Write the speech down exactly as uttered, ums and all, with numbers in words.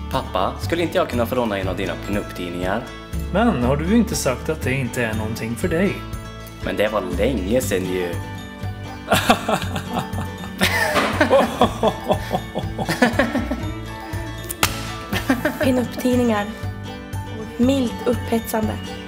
Pappa, skulle inte jag kunna få låna en av dina pinup-tidningar? Men har du inte sagt att det inte är någonting för dig? Men det var länge sedan ju. Pinup-tidningar. Milt upphetsande.